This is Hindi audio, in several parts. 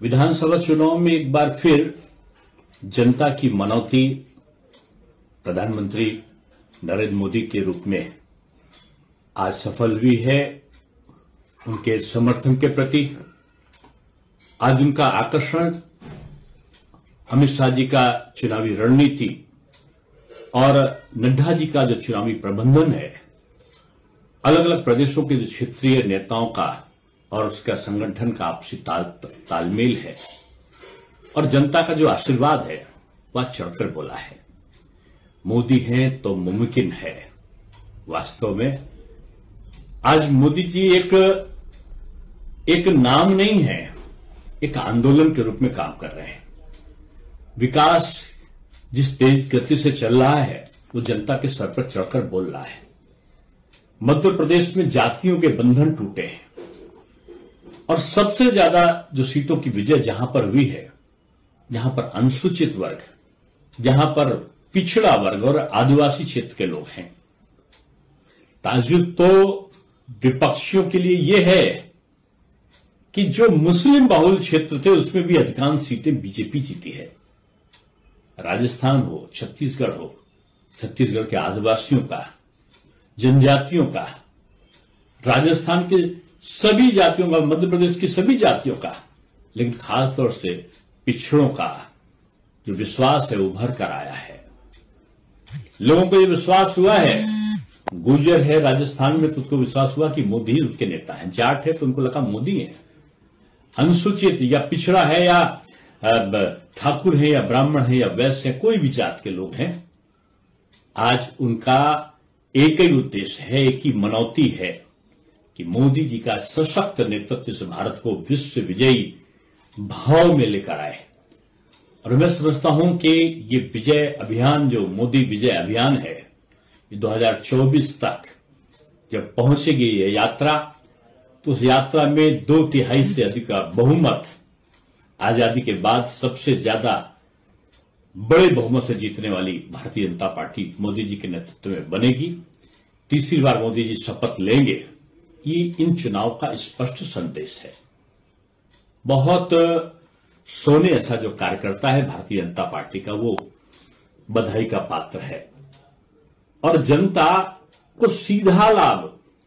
विधानसभा चुनाव में एक बार फिर जनता की मनौती प्रधानमंत्री नरेंद्र मोदी के रूप में आज सफल हुई है। उनके समर्थन के प्रति आज उनका आकर्षण अमित शाह जी का चुनावी रणनीति और नड्डा जी का जो चुनावी प्रबंधन है, अलग अलग प्रदेशों के जो क्षेत्रीय नेताओं का और उसका संगठन का आपसी तालमेल है और जनता का जो आशीर्वाद है वह चढ़कर बोला है। मोदी हैं तो मुमकिन है। वास्तव में आज मोदी जी एक नाम नहीं है, एक आंदोलन के रूप में काम कर रहे हैं। विकास जिस तेज गति से चल रहा है वो जनता के सर पर चढ़कर बोल रहा है। मध्य प्रदेश में जातियों के बंधन टूटे हैं और सबसे ज्यादा जो सीटों की विजय जहां पर हुई है, जहां पर अनुसूचित वर्ग, जहां पर पिछड़ा वर्ग और आदिवासी क्षेत्र के लोग हैं। ताज्जुब तो विपक्षियों के लिए यह है कि जो मुस्लिम बहुल क्षेत्र थे उसमें भी अधिकांश सीटें बीजेपी जीती है। राजस्थान हो, छत्तीसगढ़ के आदिवासियों का, जनजातियों का, राजस्थान के सभी जातियों का, मध्य प्रदेश की सभी जातियों का, लेकिन खासतौर से पिछड़ों का जो विश्वास है उभर कर आया है। लोगों को यह विश्वास हुआ है, गुर्जर है राजस्थान में तो उसको विश्वास हुआ कि मोदी उनके नेता हैं। जाट है तो उनको लगा मोदी है। अनुसूचित या पिछड़ा है या ठाकुर है या ब्राह्मण है या वैश्य है, कोई भी जात के लोग हैं, आज उनका एक ही उद्देश्य है, एक ही मनौती है कि मोदी जी का सशक्त नेतृत्व से भारत को विश्व विजयी भाव में लेकर आए। और मैं समझता हूं कि ये विजय अभियान, जो मोदी विजय अभियान है, 2024 तक जब पहुंचेगी ये यात्रा, तो उस यात्रा में 2/3 से अधिक का बहुमत आजादी के बाद सबसे ज्यादा बड़े बहुमत से जीतने वाली भारतीय जनता पार्टी मोदी जी के नेतृत्व में बनेगी। तीसरी बार मोदी जी शपथ लेंगे, ये इन चुनाव का स्पष्ट संदेश है। बहुत सोने ऐसा जो कार्यकर्ता है भारतीय जनता पार्टी का, वो बधाई का पात्र है। और जनता को सीधा लाभ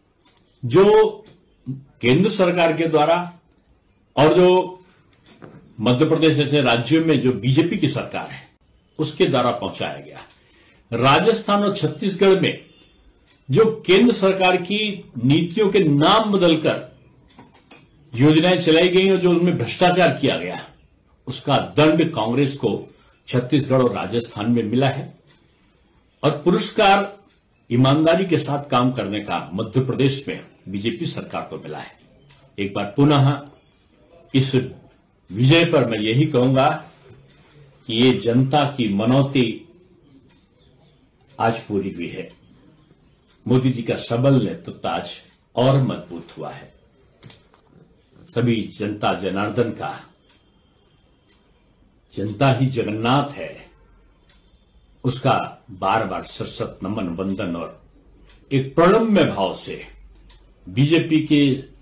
जो केंद्र सरकार के द्वारा और जो मध्य प्रदेश जैसे राज्यों में जो बीजेपी की सरकार है उसके द्वारा पहुंचाया गया। राजस्थान और छत्तीसगढ़ में जो केंद्र सरकार की नीतियों के नाम बदलकर योजनाएं चलाई गई और जो उनमें भ्रष्टाचार किया गया, उसका दंड कांग्रेस को छत्तीसगढ़ और राजस्थान में मिला है। और पुरस्कार ईमानदारी के साथ काम करने का मध्य प्रदेश में बीजेपी सरकार को मिला है। एक बार पुनः इस विजय पर मैं यही कहूंगा कि ये जनता की मनौती आज पूरी हुई है। मोदी जी का सबल नेतृत्व आज और मजबूत हुआ है। सभी जनता जनार्दन का, जनता ही जगन्नाथ है, उसका बार बार सशक्त नमन वंदन और एक प्रणम्य भाव से बीजेपी के